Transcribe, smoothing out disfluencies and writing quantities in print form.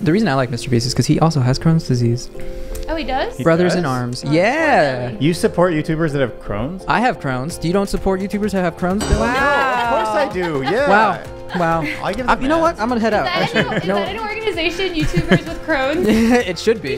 The reason I like Mr. Beast is because he also has Crohn's disease. Oh, he does? Brothers in arms. Yeah. You support YouTubers that have Crohn's? I have Crohn's. You don't support YouTubers that have Crohn's? Bill? Wow. No, of course I do. Yeah. Wow. Wow. I give You know what? I'm going to head out. Is that an organization, YouTubers with Crohn's? It should be.